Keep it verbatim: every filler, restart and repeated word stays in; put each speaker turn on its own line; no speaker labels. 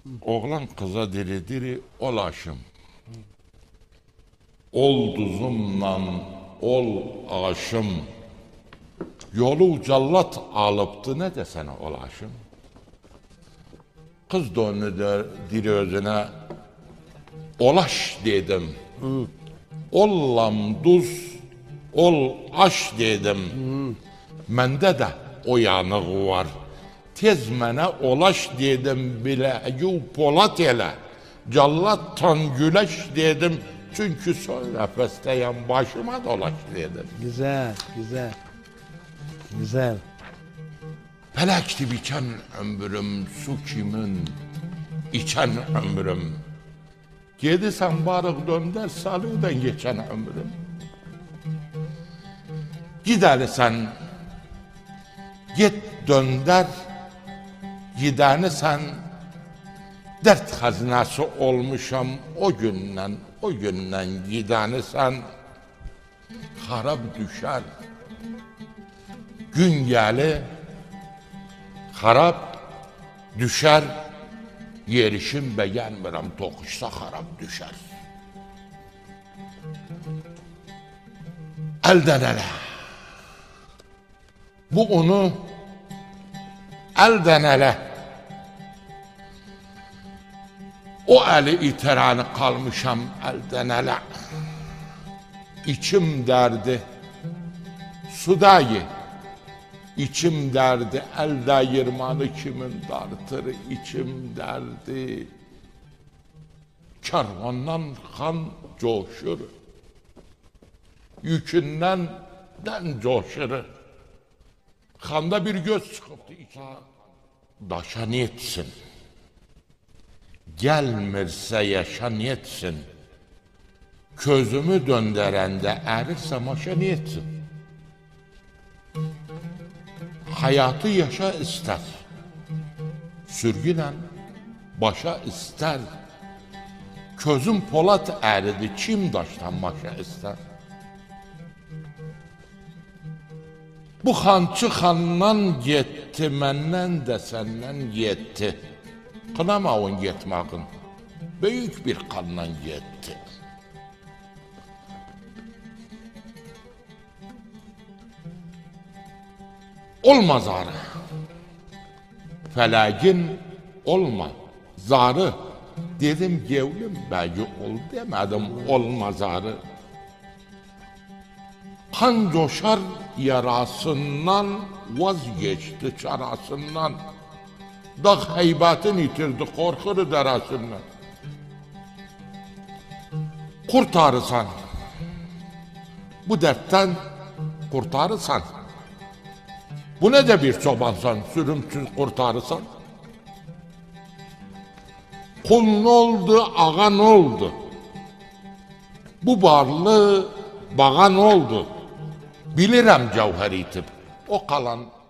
Oğlan kıza diri diri olaşım. Ol duzumla ol aşım. Yolu ucallat alıptı ne desene olaşım. Kız da onu da diri özüne olaş dedim. Hı. Ollam duz, ol aş dedim. Hı. Mende de o yanığı var. Tez mene olaş dedim bile yu polat ele. Callattan güleş dedim. Çünkü son nefesteyim başıma dolaş dedim.
Güzel, güzel. Güzel.
Felekti biçen ömrüm, su kimin, içen ömrüm. Gedisen barık dönder, salıdan geçen ömrüm. Gideli sen, git dönder, gideni sen, dert hazinası olmuşam o günden, o günden gideni sen, harap düşer, gün geli, harap düşer, yerişim beğenmirem tokuşsa harap düşer. Elden ele. Bu onu elden ele. O eli iterani kalmışam elden ele. İçim derdi sudayı. İçim derdi el dayırmanı kimin dartır içim derdi. Kervandan kan coşur. Yükünden den coşur. Kanda bir göz çıkıptı içine. Daşa niyetsin. Gelmirse yaşa niyetsin. Közümü döndürende erirse maşa niyetsin. Hayatı yaşa ister. Sürgünen başa ister. Közüm polat eridi kim daştan başa ister. Bu xançı xandan getdi, məndən də səndən getdi. Qınama onun getmağın, böyük bir qandan getdi. Olma zarı, fələgin olma zarı. Dedim gevlim bəyi ol demədim olma zarı. Kan coşar yarasından vazgeçti çarasından. Dağ heybetini itirdi korkuru derasından. Kurtarırsan, bu dertten kurtarırsan. Bu ne de bir çobansan, sürümsüz kurtarırsan. Kulun oldu, ağan oldu. Bu varlığı bağan oldu. Bilirəm cevher itib, o kalan